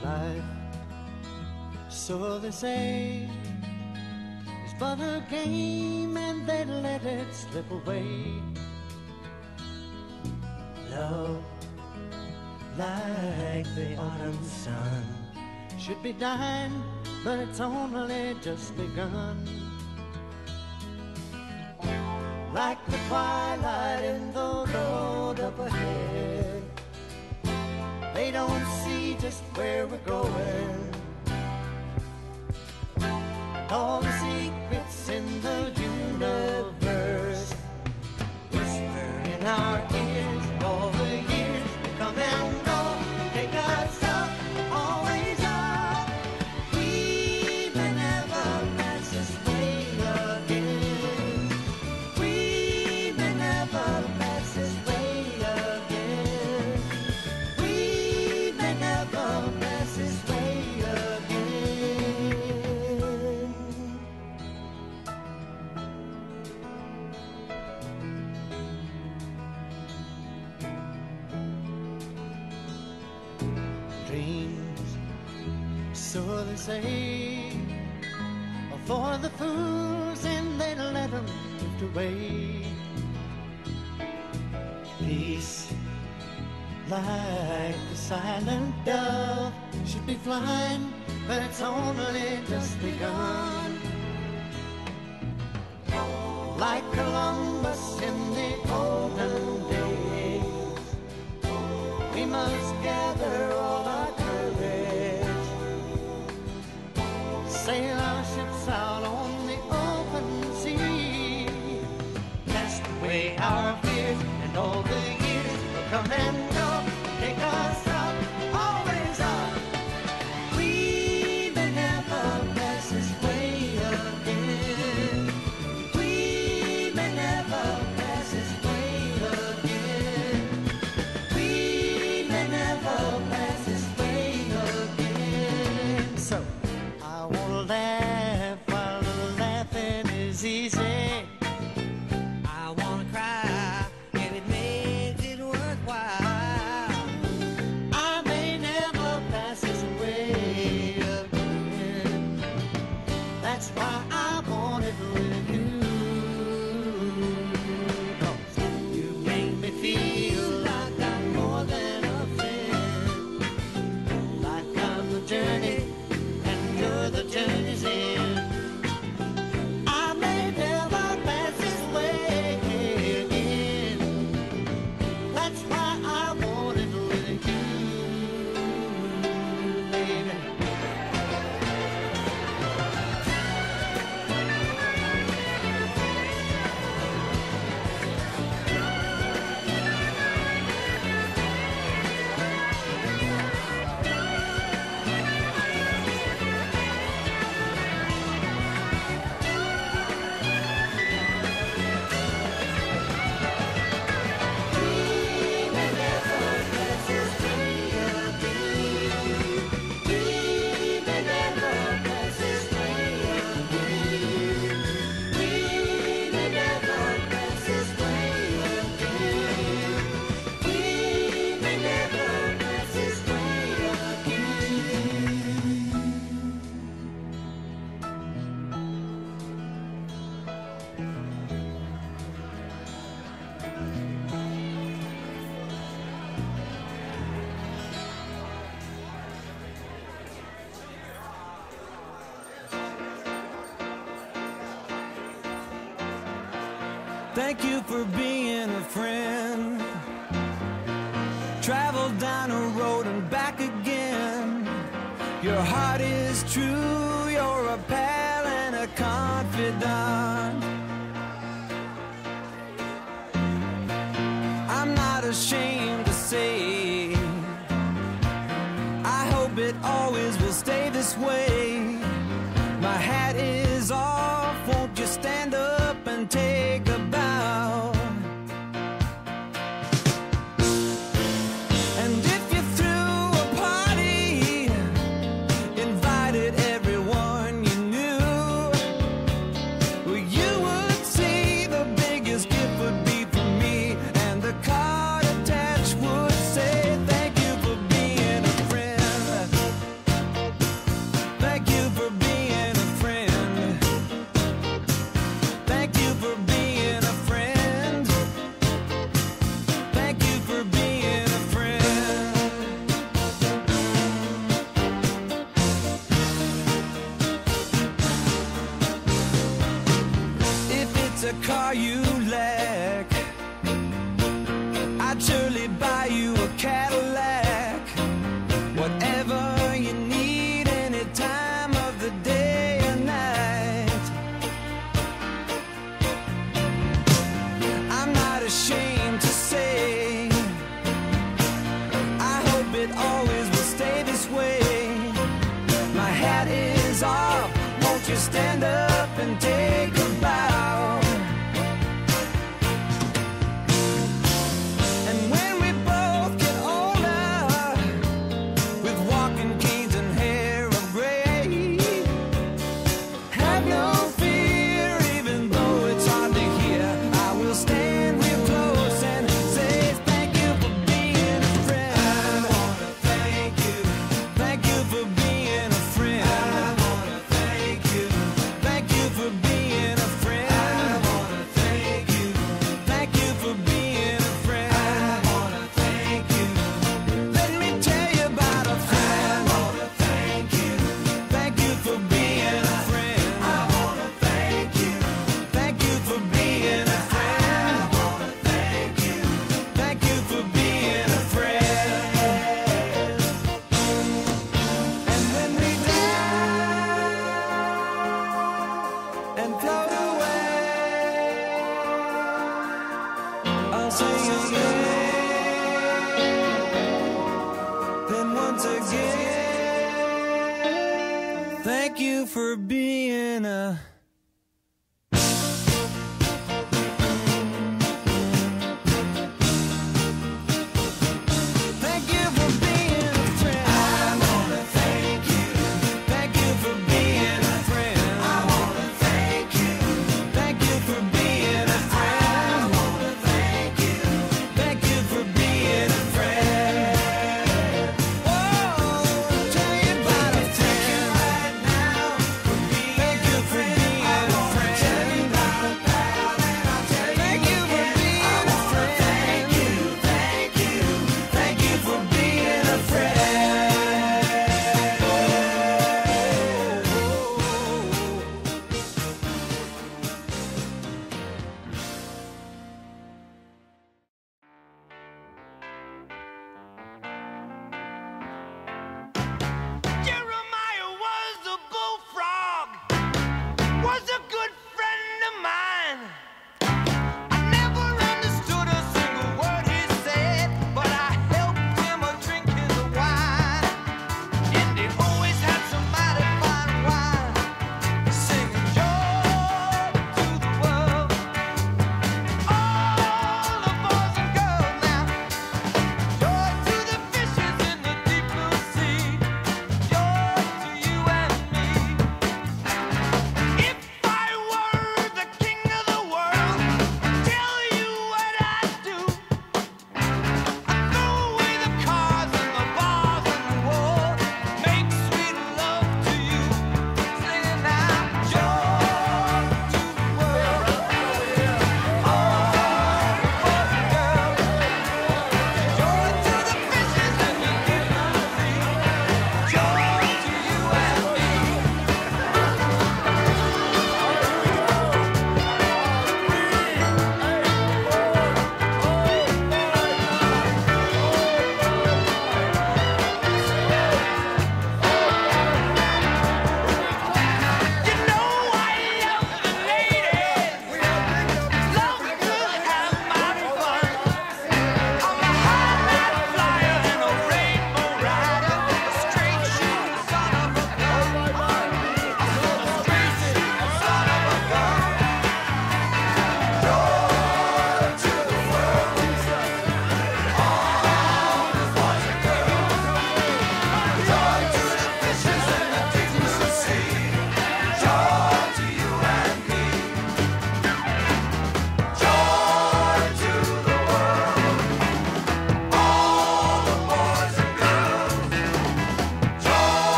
Life, so they say, is but a game and they let it slip away. Love, like the autumn sun, should be dying, but it's only just begun. Like the twilight in the road up ahead, they don't see just where we're going. All the secrets in the universe whisper in our ears. All the years they come and go, take us up, always up. We may never pass this way again. We may never pass this way again. We may never pass this way again. Dreams, so they say, are for the fools and they let them drift away. Peace, like the silent dove, should be flying, but it's only just begun. Like Columbus in the olden days, we must gather all our courage, sail our ships out on the open sea, cast away our fears, and all the years will come and go, take us up, always up. We may never pass this way again. We may never pass this way again. We may never pass this way again. So I wanna laugh while laughing is easy. I wanna cry if it makes it worthwhile. I may never pass this way again. That's why I want it with you. 'Cause you make me feel like I'm more than a friend. Like I'm the journey and you're the journey's end. I may never pass this way again. That's why I want it with you, baby. Thank you for being a friend. Travel down a road and back again. Your heart is true, you're a pal and a confidant. I'm not ashamed to say, I hope it always will stay this way. My hat is off, won't you stand up and take a bow? And if you threw a party, invited everyone, the car you lack. I'd surely buy you a Cadillac. Whatever you need, any time of the day or night. I'm not ashamed to say, I hope it always will stay this way. My hat is off, won't you stand up and take a bow? And when we both get older, with walking canes and hair of gray, have no fear, even though it's hard to hear, I will stand real close and say thank you for being a friend. I wanna thank you for being a friend. I wanna thank you for being a friend. I wanna thank you for being a friend. I wanna thank you. Let me tell you about a friend. I wanna thank you for being a friend. I wanna thank you for being a friend. I wanna thank you for being a friend. And when we die and float away, I'll sing again, then once again, thank you for being a Thank you for being a friend. I wanna thank you for being a friend. I wanna thank you for being a friend. I wanna thank you for being a friend. Oh, I'll tell you about a friend right now. Thank you for being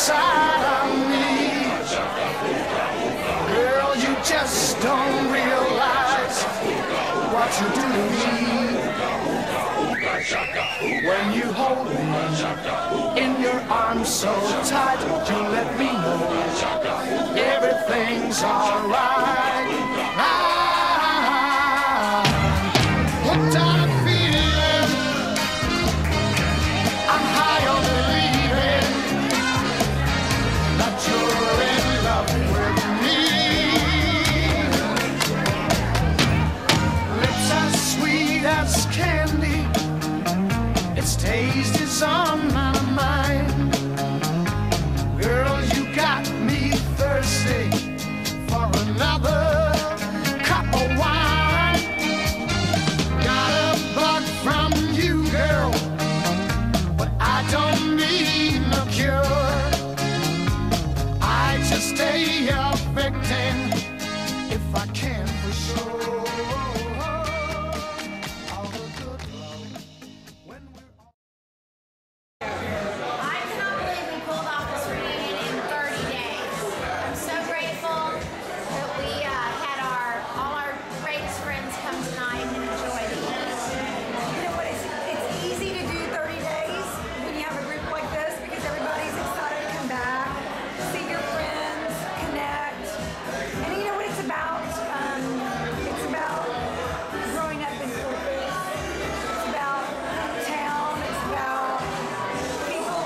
inside of me. Girl, you just don't realize what you do to me. When you hold me in your arms so tight, you let me know everything's alright. Hooked on a feeling, I'm high on believing that you're in love with me. Lips as sweet as candy, its taste is on my mind. Girl, you got me thirsty for another cup of wine. Got a bug from you, girl, but I don't need no cure. I just stay a victim if I can for sure. All the good love when we're I cannot believe we pulled off this reunion in 30 days. I'm so grateful that we had all our greatest friends come tonight and enjoy the event. You know what, it's easy to do 30 days when you have a group like this because everybody's excited to come back, see your friends, connect. And you know what it's about? It's about growing up in Corpus. It's about hometown. It's about people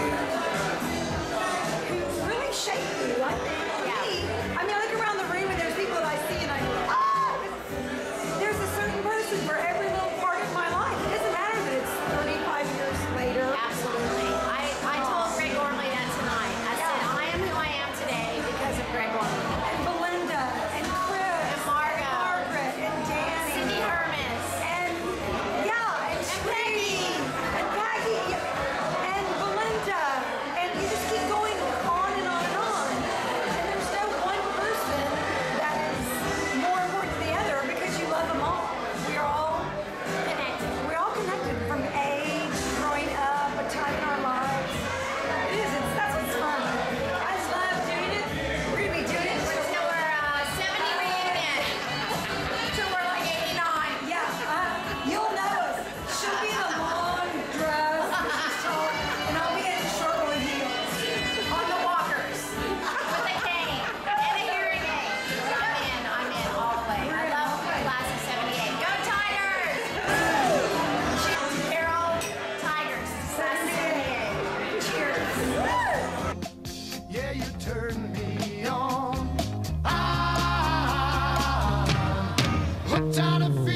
who really shape you. Like me. I mean, I look around the room and there's people that I see and I go, there's a certain person for every little part of my life. It doesn't matter that it's 35 years later. Absolutely. I told Greg Ormley that tonight. I said, I am who I am today because of Greg Ormley. And Belinda and Chris And Margot. and Margaret and Danny Cindy Hermes. and Peggy and Peggy and Belinda, and you just keep going on and on and on. And there's no one person that is more important than the other because you love them all. We're all Connected. from age, growing up, a time in our lives. It is. That's what's fun. I love doing it. We're gonna be doing it Till we're 70 reunion. Till we're like 89. Yeah, you'll know us. She'll be in a long dress, she's tall, and I'll be in short with heels. On the walkers. With a cane. And a hearing aid. I'm in all the way. I love the class of 78. Go Tigers! Carroll, Tigers. Class of 78. Cheers. yeah, you turn me on. Hooked on a feeling.